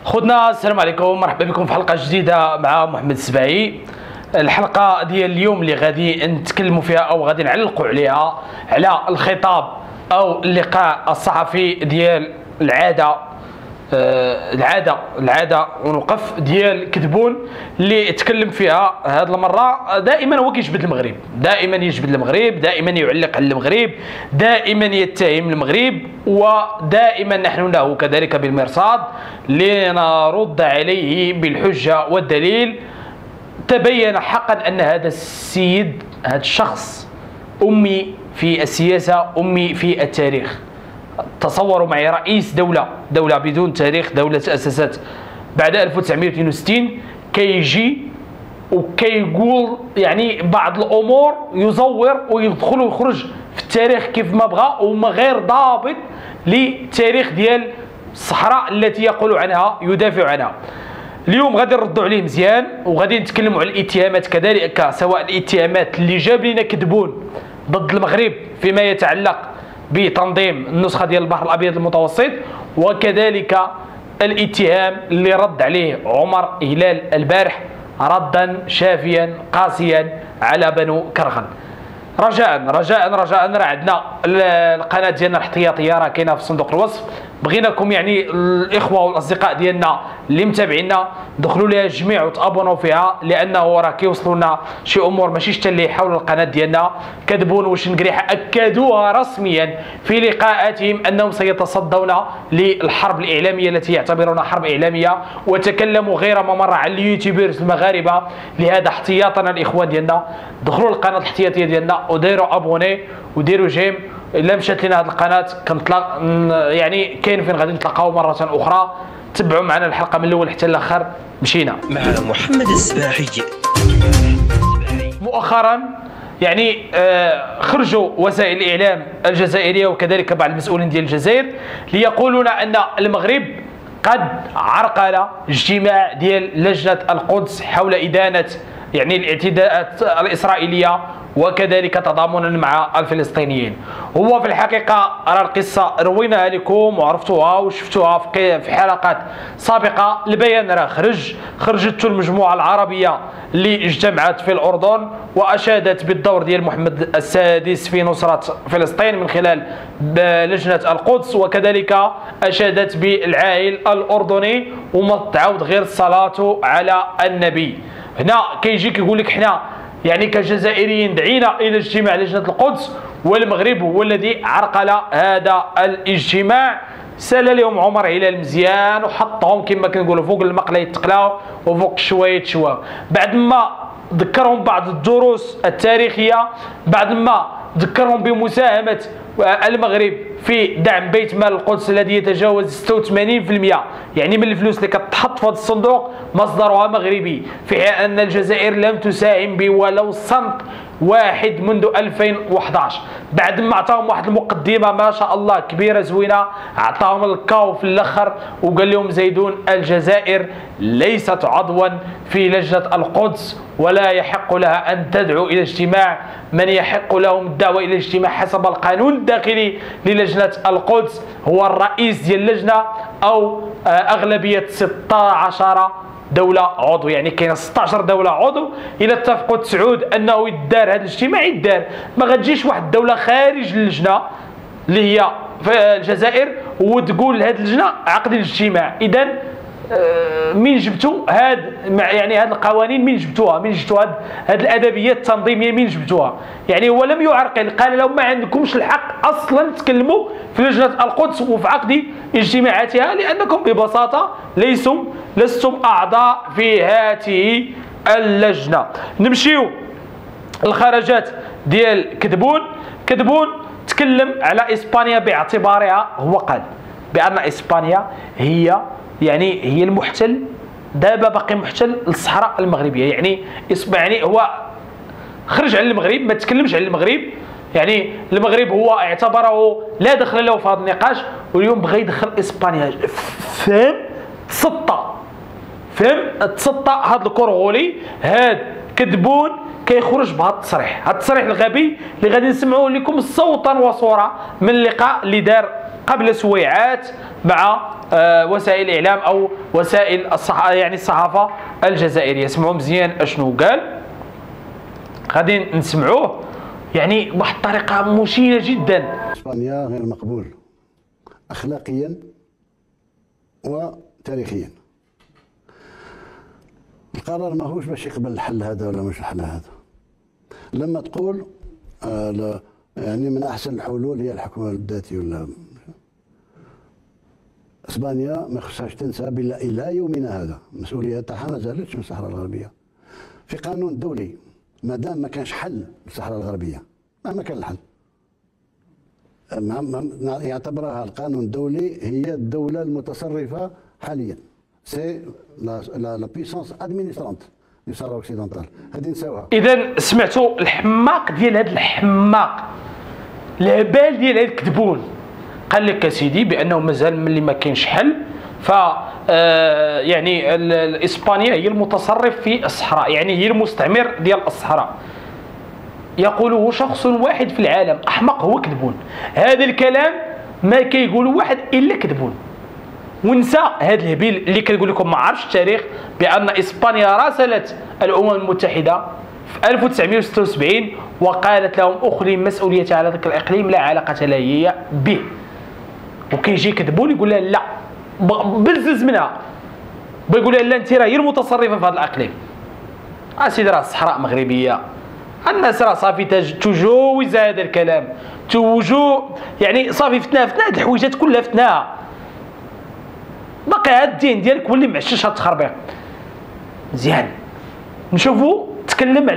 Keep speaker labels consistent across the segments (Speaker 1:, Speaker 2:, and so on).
Speaker 1: خدنا السلام عليكم، مرحبا بكم في حلقه جديده مع محمد السباعي. الحلقه ديال اليوم اللي غادي نتكلموا فيها او غادي نعلقوا عليها على الخطاب او اللقاء الصحفي ديال العاده ونوقف ديال كذبون اللي تكلم فيها هذه المره. دائما هو كيجبد المغرب، دائما يجبد المغرب، دائما يعلق على المغرب، دائما يتهم المغرب، ودائما نحن له كذلك بالمرصاد لنرد عليه بالحجه والدليل. تبين حقا ان هذا السيد، هذا الشخص امي في السياسه، امي في التاريخ. تصوروا معي رئيس دولة بدون تاريخ، دولة تأسست بعد 1962 كيجي وكيقول يعني بعض الأمور، يزور ويدخل ويخرج في التاريخ كيف ما بغى، وما غير ضابط للتاريخ ديال الصحراء التي يقول عنها يدافع عنها. اليوم غادي نردوا عليه مزيان، وغادي نتكلموا على الاتهامات كذلك، سواء الاتهامات اللي جاب لنا كذبون ضد المغرب فيما يتعلق بتنظيم النسخة ديال البحر الأبيض المتوسط، وكذلك الاتهام اللي رد عليه عمر هلال البارح ردا شافيا قاسيا على بنو كرغن. رجاء راه عندنا القناه ديالنا الاحتياطيه راه كاينه في صندوق الوصف، بغيناكم يعني الاخوه والاصدقاء ديالنا اللي متابعينا دخلوا ليها الجميع وتابونوا فيها، لانه راه كيوصلوا لنا شي امور ماشي شتا اللي حول القناه ديالنا. كذبون واش نقريحه اكدوها رسميا في لقاءاتهم انهم سيتصدون للحرب الاعلاميه التي يعتبرونها حرب اعلاميه، وتكلموا غير مره على اليوتيوبرز المغاربه. لهذا احتياطنا الاخوان ديالنا، دخلوا القناه الاحتياطيه ديالنا وديروا ابوني وديروا جيم. الا مشات لنا هذه القناه كنطلق يعني كاين فين غادي نتلاقاو مره اخرى. تبعوا معنا الحلقه من الاول حتى الاخر. مشينا
Speaker 2: مع محمد السباعي.
Speaker 1: مؤخرا يعني خرجوا وسائل الاعلام الجزائريه وكذلك بعض المسؤولين ديال الجزائر ليقولون ان المغرب قد عرقل اجتماع ديال لجنه القدس حول ادانه يعني الاعتداءات الاسرائيليه وكذلك تضامنا مع الفلسطينيين. هو في الحقيقه راه القصه رويناها لكم وعرفتوها وشفتوها في حلقات سابقه. البيان راه خرجته المجموعه العربيه اللي اجتمعت في الاردن واشادت بالدور ديال محمد السادس في نصره فلسطين من خلال لجنه القدس، وكذلك اشادت بالعائل الاردني وما تعاود غير الصلاه على النبي. هنا كيجي كيقول لك حنا يعني كجزائريين دعينا الى اجتماع لجنه القدس، والمغرب هو الذي عرقل هذا الاجتماع. سال لهم عمر هلال مزيان وحطهم كما كنقولوا فوق المقله يتقلاو وفوق شويه شواو، بعد ما ذكرهم بعض الدروس التاريخيه، بعد ما ذكرهم بمساهمه المغرب في دعم بيت مال القدس الذي يتجاوز 86% يعني من الفلوس اللي كتحط في هذا الصندوق مصدرها مغربي، في حين ان الجزائر لم تساهم بولو سنت واحد منذ 2011. بعد ما عطاهم واحد المقدمه ما شاء الله كبيره زوينه، عطاهم الكاو في الاخر وقال لهم زيدون الجزائر ليست عضوا في لجنه القدس ولا يحق لها ان تدعو الى اجتماع. من يحق لهم الدعوه الى الاجتماع حسب القانون الداخلي للجنه القدس هو الرئيس ديال اللجنه او اغلبيه 16 دولة عضو، يعني كاين 16 دولة عضو. إلا اتفقوا تسعود أنه يدار هذا الاجتماع يدار، ما غتجيش واحد الدولة خارج اللجنة اللي هي في الجزائر وتقول هذه اللجنة عقد الاجتماع. إذا مين جبتوا يعني هاد القوانين؟ مين جبتوها هاد الادبيات التنظيميه؟ مين جبتوها؟ يعني هو لم يعرقل، قال لهم ما عندكمش الحق اصلا تكلموا في لجنه القدس وفي عقد اجتماعاتها، لانكم ببساطه لستم اعضاء في هذه اللجنه. نمشيو الخرجات ديال كذبون تكلم على اسبانيا باعتبارها، هو قال بان اسبانيا هي المحتل، دابا باقي محتل للصحراء المغربيه. يعني هو خرج على المغرب، ما تكلمش على المغرب. يعني المغرب هو اعتبره لا دخل له في هذا النقاش، واليوم بغى يدخل اسبانيا. فهم تسطى هذا الكرغولي. هذا كذبون كيخرج بهذا التصريح، الغبي اللي غادي نسمعوه لكم صوتا وصوره من اللقاء اللي دار قبل سويعات مع وسائل الإعلام أو وسائل يعني الصحافة الجزائرية. اسمعوا مزيان أشنو قال، غادي نسمعوه يعني بواحد الطريقة مشينة جدا.
Speaker 3: إسبانيا غير مقبول أخلاقيا وتاريخيا. القرار ماهوش باش يقبل الحل هذا ولا مش الحل هذا. لما تقول يعني من أحسن الحلول هي الحكم الذاتي ولا اسبانيا ما خصهاش تنسى الى يومنا هذا المسؤوليه تاعها ما زالتش من الصحراء الغربيه. في قانون دولي ما دام ما كانش حل للصحراء الغربيه مهما كان الحل يعتبرها القانون الدولي هي الدوله المتصرفه حاليا. سي لا بيسونس ادمينسترونت دو سارا اوكسيدونتال هذه نساوها.
Speaker 1: اذا سمعتوا الحماق ديال هذا الحماق الهبال ديال هذا الكذبون، قال لك اسيدي بانه مازال ملي ما كاينش حل ف يعني اسبانيا هي المتصرف في الصحراء، يعني هي المستعمر ديال الصحراء. يقوله شخص واحد في العالم، احمق هو كذبون. هذا الكلام ما كيقول واحد الا كذبون. ونسى هذا الهبيل اللي كنقول لكم ما عرفش التاريخ بان اسبانيا راسلت الامم المتحده في 1976 وقالت لهم اخلي مسؤوليتي على ذاك الاقليم لا علاقه لي به. وكيجي كذبون يقول لها لا بزز منها، بيقول لها لا انت راه هي المتصرفه في هذا الاقليم. اسيدي راه الصحراء مغربيه، الناس راه صافي تجوز هذا الكلام، يعني صافي فتناه هاد الحويجات كلها فتناها. باقي هاد الدين ديالك هو اللي معشش هاد التخربيق. مزيان نشوفوا تكلم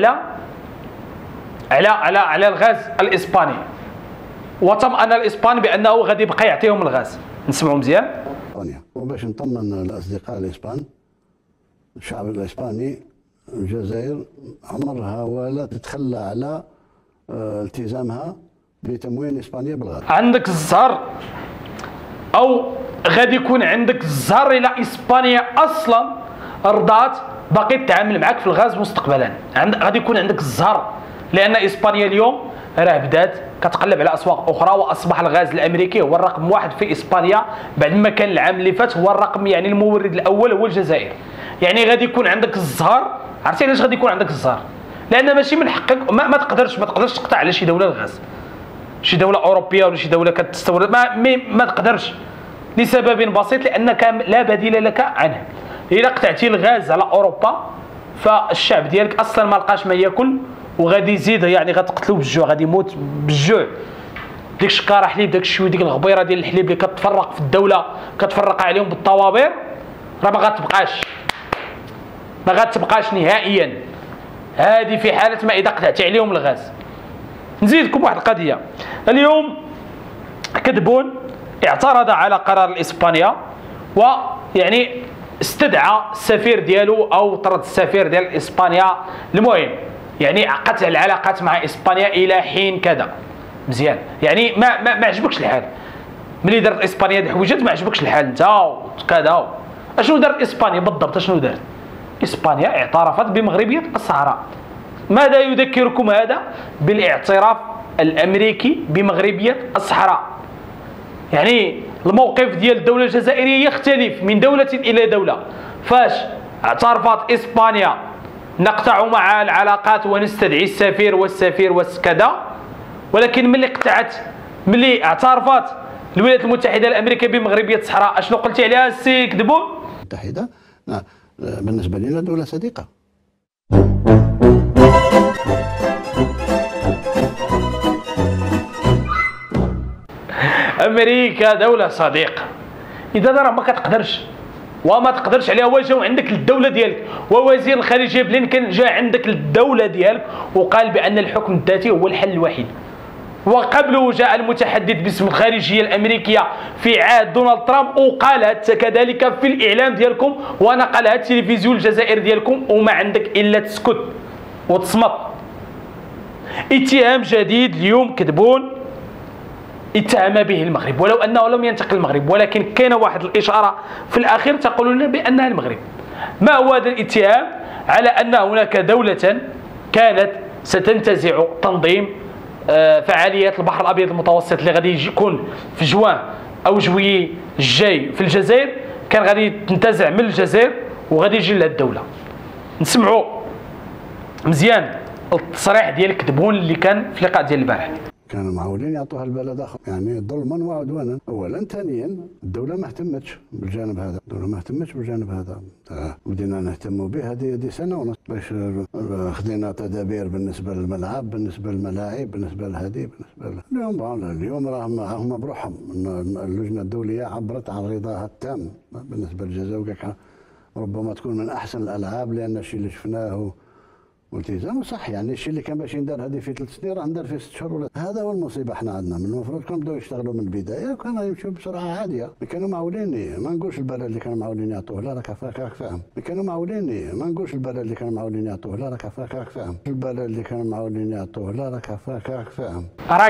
Speaker 1: على الغاز الاسباني وطمأن الاسباني بانه غادي يبقى يعطيهم الغاز. نسمعوا مزيان.
Speaker 3: وباش نطمن الاصدقاء الاسبان، الشعب الاسباني الجزائر عمرها ولا تتخلى على التزامها بتموين اسبانيا بالغاز.
Speaker 1: عندك الزهر او غادي يكون عندك الزهر الى اسبانيا اصلا رضات باقي تتعامل معك في الغاز مستقبلا. غادي يكون عندك الزهر، لان اسبانيا اليوم راه بدات كتقلب على اسواق اخرى، واصبح الغاز الامريكي هو الرقم واحد في اسبانيا بعد ما كان العام اللي فات هو الرقم، يعني المورد الاول هو الجزائر. يعني غادي يكون عندك الزهر. عرفتي علاش غادي يكون عندك الزهر؟ لان ماشي من حقك ما تقدرش تقطع على شي دوله الغاز، شي دوله اوروبيه ولا شي دوله كتستورد ما تقدرش لسبب بسيط، لانك لا بديل لك عنه. اذا قطعتي الغاز على اوروبا فالشعب ديالك اصلا ما لقاش ما ياكل وغادي يزيد، يعني غتقتلو بالجوع، غادي يموت بالجوع. ديك الشكاره حليب، داك الشوي، ديك الغبيره ديال الحليب اللي كتفرق في الدوله كتفرق عليهم بالطوابير راه ما غاتبقاش نهائيا. هذه في حاله ما اذا قطعتي عليهم الغاز. نزيدكم واحد القضيه. اليوم كذبون اعترض على قرار اسبانيا ويعني استدعى السفير ديالو او طرد السفير ديال اسبانيا. المهم يعني قطع العلاقات مع اسبانيا الى حين كذا. مزيان يعني ما عجبكش الحال ملي دارت اسبانيا هاد الحويجات، ما عجبكش الحال انت كذا. اشنو دارت اسبانيا بالضبط؟ اشنو دارت اسبانيا؟ اعترفت بمغربيه الصحراء. ماذا يذكركم هذا؟ بالاعتراف الامريكي بمغربيه الصحراء. يعني الموقف ديال الدوله الجزائريه يختلف من دوله الى دوله. فاش اعترفت اسبانيا نقطع مع العلاقات ونستدعي السفير والسفير وكذا، ولكن ملي اعترفت الولايات المتحده الامريكيه بمغربيه الصحراء اشنو قلتي عليها السي كذبون؟
Speaker 3: المتحده بالنسبه لنا دوله صديقه.
Speaker 1: امريكا دوله صديقه، اذا راه ما كتقدرش وما تقدرش عليها. واجاو عندك للدوله ديالك، ووزير الخارجيه بلينكن جاء عندك للدوله ديالك وقال بان الحكم الذاتي هو الحل الوحيد. وقبله جاء المتحدث باسم الخارجيه الامريكيه في عهد دونالد ترامب وقالها كذلك في الاعلام ديالكم ونقلها التلفزيون الجزائر ديالكم، وما عندك الا تسكت وتصمت. اتهام جديد اليوم كذبون اتهم به المغرب، ولو انه لم ينتقل المغرب، ولكن كاين واحد الاشاره في الاخير تقول لنا بانها المغرب. ما هو هذا الاتهام؟ على ان هناك دوله كانت ستنتزع تنظيم فعاليات البحر الابيض المتوسط اللي غادي يكون في جوان او جويي الجاي في الجزائر كان غادي تنتزع من الجزائر وغادي يجي لهاد الدوله. نسمعوا مزيان التصريح ديال كتبون اللي كان في اللقاء ديال البارح.
Speaker 3: كانوا معولين يعطوها البلد اخر، يعني ظلما وعدوانا اولا. ثانيا الدوله ما اهتمتش بالجانب هذا، الدوله ما اهتمتش بالجانب هذا. بدينا نهتموا به هذه سنه ونص باش خدينا تدابير بالنسبه للملعب، بالنسبه للملاعب، بالنسبه لهذه، بالنسبه اليوم راهم هما بروحهم. اللجنه الدوليه عبرت عن رضاها التام بالنسبه للجزائر، ربما تكون من احسن الالعاب لان الشيء اللي شفناه والتزام صح. يعني الشيء اللي كان باش يندار هذه في 3 سنين راه ندار في 6 شهور ولا. هذا هو المصيبه. احنا عندنا من المفروض كانوا بداو يشتغلوا من البدايه وكانوا يمشوا بسرعه عاليه. كانوا معولين، ما نقولش البلد اللي كانوا معولين يعطوه لا، راك فاهم. كانوا معولين، ما نقولش البلد اللي كانوا معولين يعطوه لا، راك فاهم. البلد اللي كانوا معولين يعطوه لا، راك فاهم.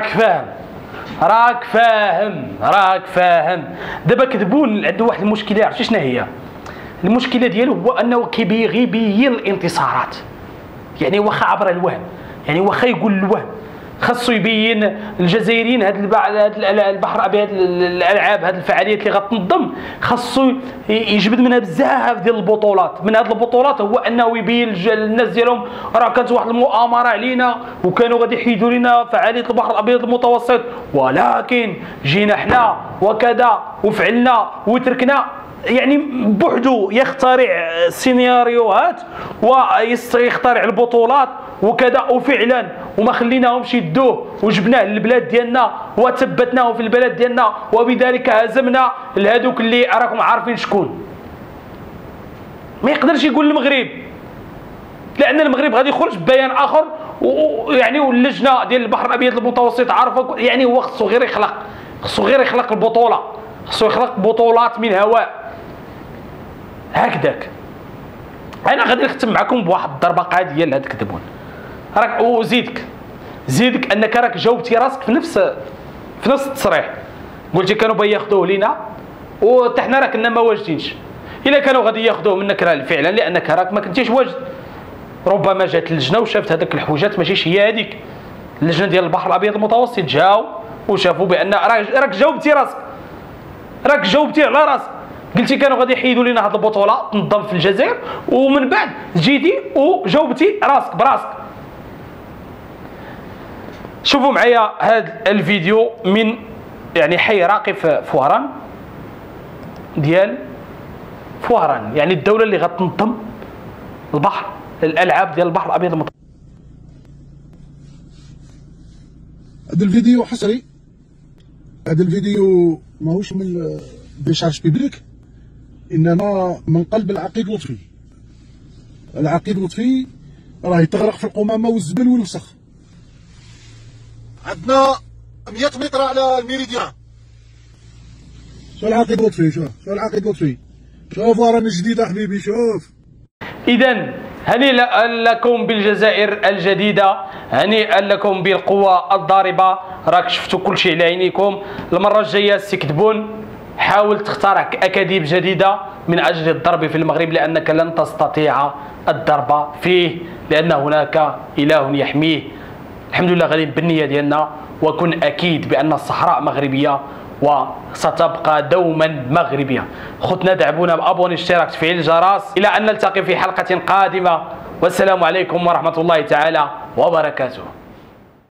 Speaker 3: راك فاهم. دابا كذبون عنده واحد المشكله، عرفتي شنو هي؟ المشكله ديالو هو انه كيبغي يبين الانتصارات. يعني واخا عبر الوهم، يعني واخا يقول الوهم، خاصو يبين الجزائريين هاد البحر الابيض، الالعاب، هاد الفعاليات اللي غتنظم خاصو يجبد منها بزاف ديال البطولات. من هاد البطولات هو انه يبين للناس ديالهم راه كانت واحد المؤامره علينا وكانوا غادي يحيدوا لنا فعاليه البحر الابيض المتوسط، ولكن جينا حنا وكذا وفعلنا وتركنا. يعني بوحدو يخترع سيناريوهات ويخترع البطولات وكذا وفعلا، وما خليناهمش يدوه وجبناه للبلاد ديالنا وثبتناه في البلد ديالنا، وبذلك هزمنا لهذوك اللي راكم عارفين شكون. ما يقدرش يقول المغرب، لان المغرب غادي يخرج ببيان اخر، ويعني واللجنه ديال البحر الابيض المتوسط عارفه. يعني هو خصو غير يخلق البطوله، خصو يخلق بطولات من هواء هكذاك. انا غادي نختم معكم بواحد الضربه قاضيه لهاد الكذبون. راك زيدك انك راك جاوبتي راسك في نفس التصريح. قلتي كانوا باغي ياخذوه لينا وحتى حنا راه كنا ما واجدينش. الا كانوا غادي ياخذوه منك راه فعلا لانك راك ما كنتيش واجد. ربما جات اللجنه وشافت هذاك الحوجات ماشيش هي هذيك. اللجنه ديال البحر الابيض المتوسط جاو وشافوا بان راك جاوبتي راسك، راك جاوبتي على راسك. قلتي كانوا غادي يحيدوا لنا هذه البطوله تنظم في الجزائر، ومن بعد جيتي وجاوبتي راسك براسك. شوفوا معايا هذا الفيديو من يعني حي راقي في فوهران ديال فوهران، يعني الدوله اللي غتنظم الالعاب ديال البحر الابيض المتوسط.
Speaker 4: هذا الفيديو حصري، هذا الفيديو ماهوش من ديشارج بيبليك، انما من قلب العقيد لطفي. العقيد لطفي راه يتغرق في القمامه والزبل والوسخ. عندنا 100 متر على الميريديان. شو العقيد لطفي؟ شوف العقيد لطفي، شوف رانا جديده حبيبي، شوف.
Speaker 1: اذا هنيئا لكم بالجزائر الجديده، هنيئا لكم بالقوى الضاربه. راك شفتوا كل شيء على عينيكم. المره الجايه سيكتبون حاول تخترع اكاذيب جديده من اجل الضرب في المغرب، لانك لن تستطيع الضرب فيه، لان هناك اله يحميه. الحمد لله غاديين بالنيه ديالنا، وكن اكيد بان الصحراء مغربيه وستبقى دوما مغربيه. خوتنا دعمونا بابوني، اشتراك، تفعيل الجرس. الى ان نلتقي في حلقه قادمه، والسلام عليكم ورحمه الله تعالى وبركاته.